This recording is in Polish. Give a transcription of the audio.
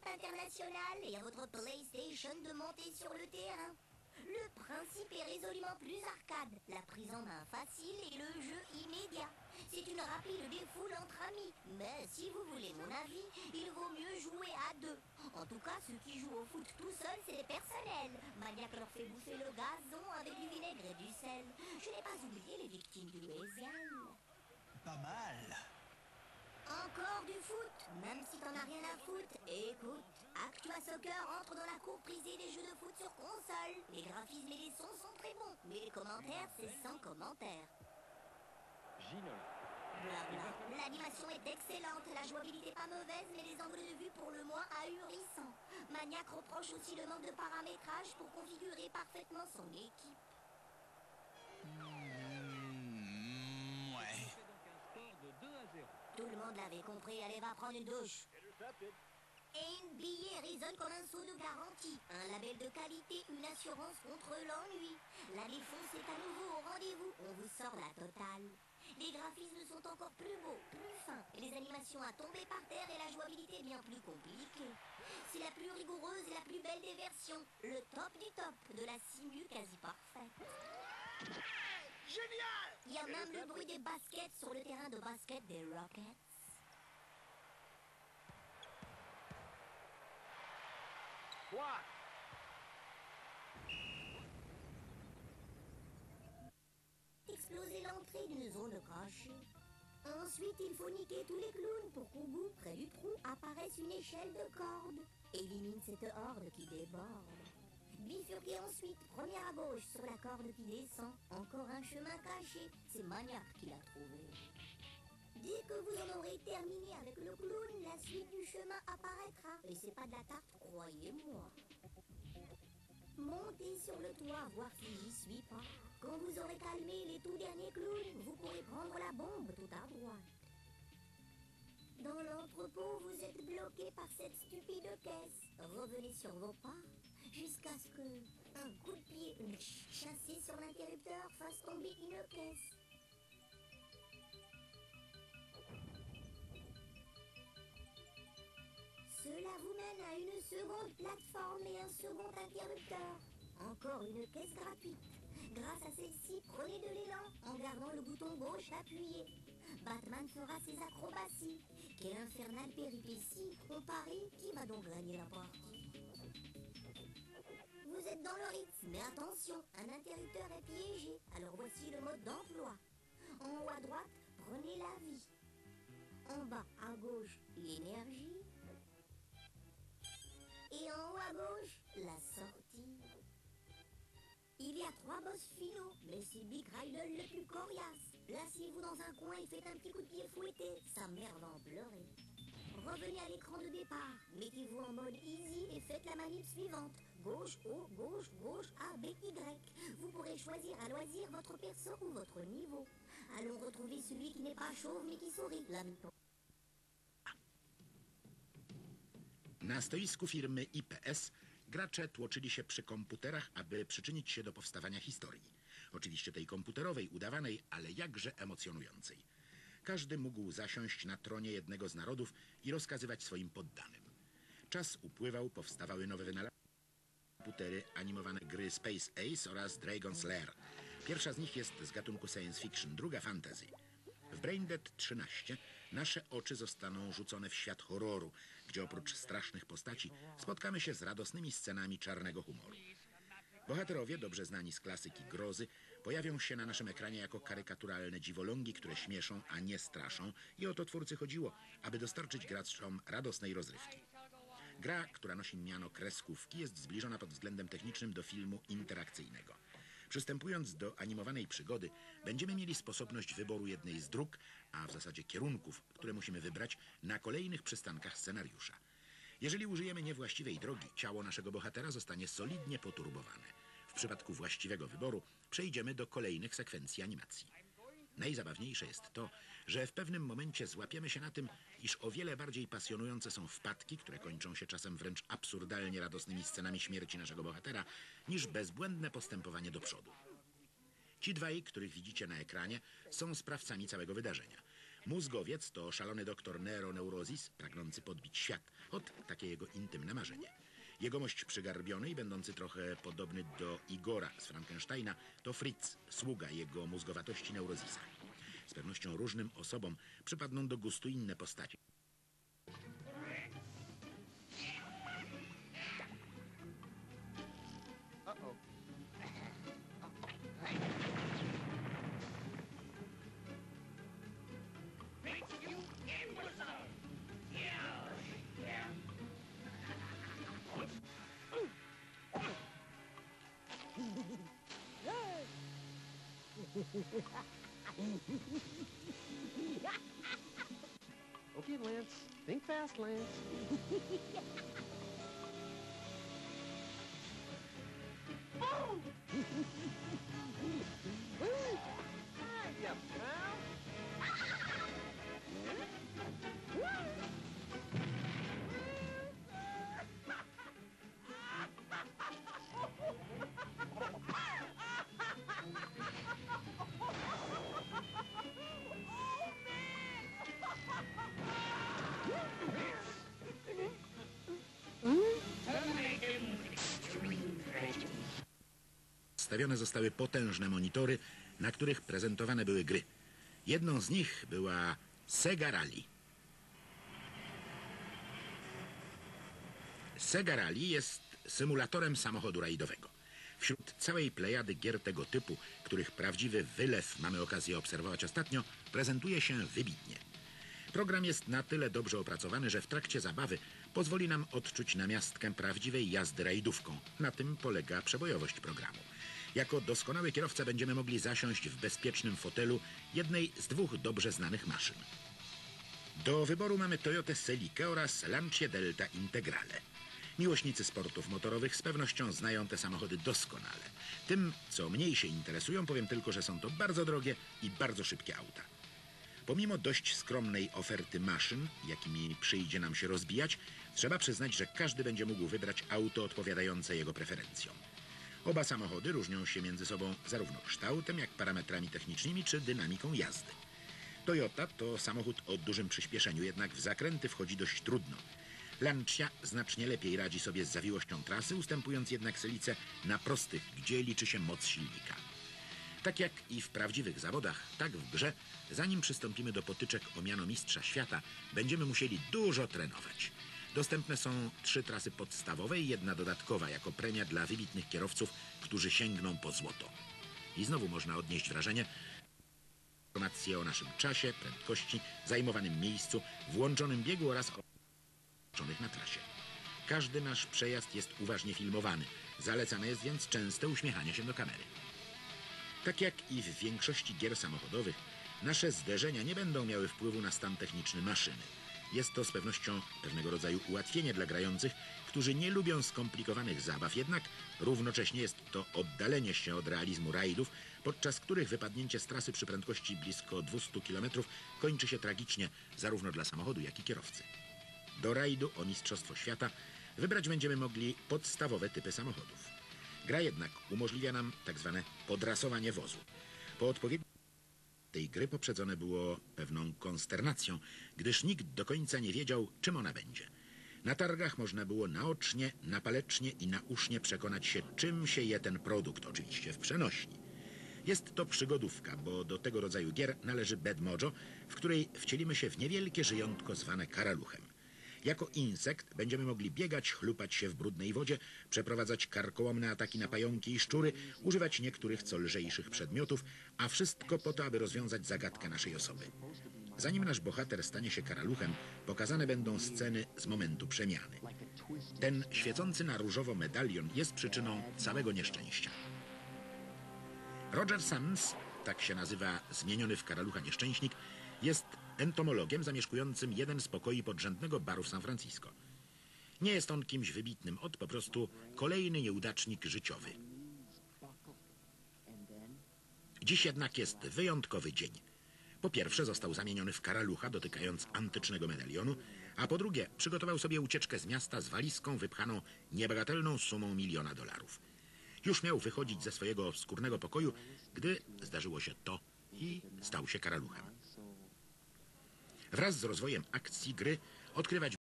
équipe internationale et à votre PlayStation de monter sur le terrain. Le principe est résolument plus arcade, la prise en main facile et le jeu immédiat. C'est une rapide défoule entre amis, mais si vous voulez mon avis, il vaut mieux jouer à deux. En tout cas, ceux qui jouent au foot tout seuls, c'est les personnels. Maniac leur fait bouffer le gazon avec du vinaigre et du sel. Je n'ai pas oublié les victimes du Louisiane. Pas mal. Encore du foot, même si t'en as rien à foutre. Écoute, Actua Soccer entre dans la cour prisée des jeux de foot sur console. Les graphismes et les sons sont très bons, mais les commentaires, c'est sans commentaires. Ginola. Blabla. L'animation est excellente, la jouabilité pas mauvaise, mais les angles de vue pour le moins ahurissants. Maniac reproche aussi le manque de paramétrage pour configurer parfaitement son équipe. Ouais. C'est donc un score de 2-0. Tout le monde l'avait compris, allez va prendre une douche. NBA résonne comme un sceau de garantie. Un label de qualité, une assurance contre l'ennui. La défense est à nouveau au rendez-vous. On vous sort la totale. Les graphismes sont encore plus beaux, plus fins. Les animations à tomber par terre et la jouabilité bien plus compliquée. C'est la plus rigoureuse et la plus belle des versions. Le top du top de la simu quasi parfaite. Génial! Il y a même le bruit des baskets sur le terrain de basket des Rockets. Quoi? Exploser l'entrée d'une zone cachée. Ensuite, il faut niquer tous les clowns pour qu'au bout, près du trou, apparaisse une échelle de corde. Élimine cette horde qui déborde. Bifurquez ensuite, première à gauche sur la corde qui descend. Encore un chemin caché, c'est Maniac qui l'a trouvé. Dès que vous en aurez terminé avec le clown, la suite du chemin apparaîtra. Et c'est pas de la tarte, croyez-moi. Montez sur le toit, voir si j'y suis pas. Quand vous aurez calmé les tout derniers clowns, vous pourrez prendre la bombe tout à droite. Dans l'entrepôt, vous êtes bloqué par cette stupide caisse. Revenez sur vos pas jusqu'à ce que un coup de pied chassé sur l'interrupteur fasse tomber une caisse. Cela vous mène à une seconde plateforme et un second interrupteur. Encore une caisse gratuite. Grâce à celle-ci, prenez de l'élan en gardant le bouton gauche appuyé. Batman fera ses acrobaties. Quelle infernale péripétie. On parie, qui va donc gagner la partie? Vous êtes dans le rythme, mais attention, un interrupteur est piégé. Alors voici le mode d'emploi. En haut à droite, prenez la vie. En bas à gauche, l'énergie. Et en haut à gauche, la sortie. Il y a 3 boss finaux, mais c'est Big Riddle le plus coriace. Placez-vous dans un coin et faites un petit coup de pied fouetté. Sa mère va en pleurer. Revenez à l'écran de départ. Mettez-vous en mode easy et faites la manip suivante. Gauche, haut, gauche, gauche, A, B, Y. Vous pourrez choisir à loisir votre perso ou votre niveau. Allons retrouver celui qui n'est pas chauve mais qui sourit. L'ami. Na stoisku firmy IPS gracze tłoczyli się przy komputerach, aby przyczynić się do powstawania historii. Oczywiście tej komputerowej, udawanej, ale jakże emocjonującej. Każdy mógł zasiąść na tronie jednego z narodów i rozkazywać swoim poddanym. Czas upływał, powstawały nowe wynalazki, komputery, animowane gry Space Ace oraz Dragon's Lair. Pierwsza z nich jest z gatunku science fiction, druga fantasy. W Braindead 13 nasze oczy zostaną rzucone w świat horroru, gdzie oprócz strasznych postaci spotkamy się z radosnymi scenami czarnego humoru. Bohaterowie, dobrze znani z klasyki grozy, pojawią się na naszym ekranie jako karykaturalne dziwolągi, które śmieszą, a nie straszą, i o to twórcy chodziło, aby dostarczyć graczom radosnej rozrywki. Gra, która nosi miano kreskówki, jest zbliżona pod względem technicznym do filmu interakcyjnego. Przystępując do animowanej przygody, będziemy mieli sposobność wyboru jednej z dróg, a w zasadzie kierunków, które musimy wybrać na kolejnych przystankach scenariusza. Jeżeli użyjemy niewłaściwej drogi, ciało naszego bohatera zostanie solidnie poturbowane. W przypadku właściwego wyboru przejdziemy do kolejnych sekwencji animacji. Najzabawniejsze jest to, że w pewnym momencie złapiemy się na tym, iż o wiele bardziej pasjonujące są wpadki, które kończą się czasem wręcz absurdalnie radosnymi scenami śmierci naszego bohatera, niż bezbłędne postępowanie do przodu. Ci dwaj, których widzicie na ekranie, są sprawcami całego wydarzenia. Mózgowiec to szalony doktor Nero Neurosis, pragnący podbić świat. Ot, takie jego intymne marzenie. Jegomość przygarbiony i będący trochę podobny do Igora z Frankensteina to Fritz, sługa jego mózgowatości Neurosisa. Z pewnością różnym osobom przypadną do gustu inne postacie. Uh-oh. Okay, Lance. Think fast, Lance. Yeah, pal. Stawione zostały potężne monitory, na których prezentowane były gry. Jedną z nich była Sega Rally. Sega Rally jest symulatorem samochodu rajdowego. Wśród całej plejady gier tego typu, których prawdziwy wylew mamy okazję obserwować ostatnio, prezentuje się wybitnie. Program jest na tyle dobrze opracowany, że w trakcie zabawy pozwoli nam odczuć namiastkę prawdziwej jazdy rajdówką. Na tym polega przebojowość programu. Jako doskonały kierowca będziemy mogli zasiąść w bezpiecznym fotelu jednej z dwóch dobrze znanych maszyn. Do wyboru mamy Toyotę Celikę oraz Lancia Delta Integrale. Miłośnicy sportów motorowych z pewnością znają te samochody doskonale. Tym, co mniej się interesują, powiem tylko, że są to bardzo drogie i bardzo szybkie auta. Pomimo dość skromnej oferty maszyn, jakimi przyjdzie nam się rozbijać, trzeba przyznać, że każdy będzie mógł wybrać auto odpowiadające jego preferencjom. Oba samochody różnią się między sobą zarówno kształtem, jak parametrami technicznymi czy dynamiką jazdy. Toyota to samochód o dużym przyspieszeniu, jednak w zakręty wchodzi dość trudno. Lancia znacznie lepiej radzi sobie z zawiłością trasy, ustępując jednak Celice na prostych, gdzie liczy się moc silnika. Tak jak i w prawdziwych zawodach, tak w grze, zanim przystąpimy do potyczek o miano mistrza świata, będziemy musieli dużo trenować. Dostępne są 3 trasy podstawowe i 1 dodatkowa jako premia dla wybitnych kierowców, którzy sięgną po złoto. I znowu można odnieść wrażenie, informacje o naszym czasie, prędkości, zajmowanym miejscu, włączonym biegu oraz oznaczonych na trasie. Każdy nasz przejazd jest uważnie filmowany. Zalecane jest więc częste uśmiechanie się do kamery. Tak jak i w większości gier samochodowych, nasze zderzenia nie będą miały wpływu na stan techniczny maszyny. Jest to z pewnością pewnego rodzaju ułatwienie dla grających, którzy nie lubią skomplikowanych zabaw, jednak równocześnie jest to oddalenie się od realizmu rajdów, podczas których wypadnięcie z trasy przy prędkości blisko 200 km kończy się tragicznie zarówno dla samochodu, jak i kierowcy. Do rajdu o Mistrzostwo Świata wybrać będziemy mogli podstawowe typy samochodów. Gra jednak umożliwia nam tak zwane podrasowanie wozu. Po odpowiednim tej gry poprzedzone było pewną konsternacją, gdyż nikt do końca nie wiedział, czym ona będzie. Na targach można było naocznie, napalecznie i nausznie przekonać się, czym się je ten produkt, oczywiście w przenośni. Jest to przygodówka, bo do tego rodzaju gier należy Bad Mojo, w której wcielimy się w niewielkie żyjątko zwane karaluchem. Jako insekt będziemy mogli biegać, chlupać się w brudnej wodzie, przeprowadzać karkołomne ataki na pająki i szczury, używać niektórych co lżejszych przedmiotów, a wszystko po to, aby rozwiązać zagadkę naszej osoby. Zanim nasz bohater stanie się karaluchem, pokazane będą sceny z momentu przemiany. Ten świecący na różowo medalion jest przyczyną całego nieszczęścia. Roger Sands, tak się nazywa zmieniony w karalucha nieszczęśnik, jest entomologiem zamieszkującym jeden z pokoi podrzędnego baru w San Francisco. Nie jest on kimś wybitnym, po prostu kolejny nieudacznik życiowy. Dziś jednak jest wyjątkowy dzień. Po pierwsze został zamieniony w karalucha, dotykając antycznego medalionu, a po drugie przygotował sobie ucieczkę z miasta z walizką wypchaną niebagatelną sumą $1 000 000. Już miał wychodzić ze swojego obskurnego pokoju, gdy zdarzyło się to i stał się karaluchem. Wraz z rozwojem akcji gry odkrywać